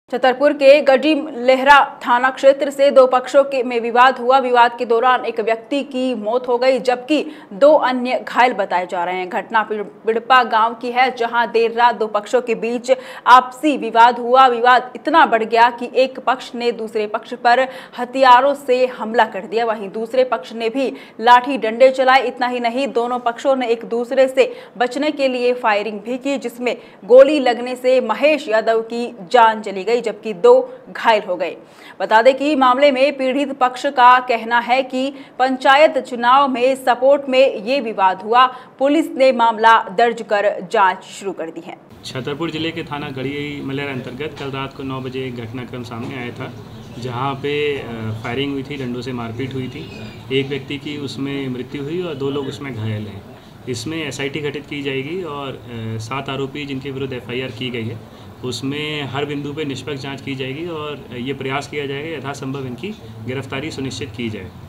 छतरपुर के गडी लेहरा थाना क्षेत्र से दो पक्षों में विवाद हुआ। विवाद के दौरान एक व्यक्ति की मौत हो गई, जबकि दो अन्य घायल बताए जा रहे हैं। घटना बिड़पा गांव की है, जहां देर रात दो पक्षों के बीच आपसी विवाद हुआ। विवाद इतना बढ़ गया कि एक पक्ष ने दूसरे पक्ष पर हथियारों से हमला कर दिया, वहीं दूसरे पक्ष ने भी लाठी डंडे चलाए। इतना ही नहीं, दोनों पक्षों ने एक दूसरे से बचने के लिए फायरिंग भी की, जिसमें गोली लगने से महेश यादव की जान चली गई, जबकि दो घायल हो गए। बता दें कि मामले में पीड़ित पक्ष का कहना है कि पंचायत चुनाव में सपोर्ट में ये विवाद हुआ। पुलिस ने मामला दर्ज कर जांच शुरू कर दी है। छतरपुर जिले के थाना गड़ी लेहरा अंतर्गत कल रात को 9 बजे एक घटनाक्रम सामने आया था, जहां पे फायरिंग हुई थी, डंडों से मारपीट हुई थी। एक व्यक्ति की उसमें मृत्यु हुई और 2 लोग उसमें घायल हैं। इसमें SIT गठित की जाएगी और 7 आरोपी जिनके विरुद्ध FIR की गई है, उसमें हर बिंदु पे निष्पक्ष जांच की जाएगी और ये प्रयास किया जाएगा यथासंभव इनकी गिरफ्तारी सुनिश्चित की जाए।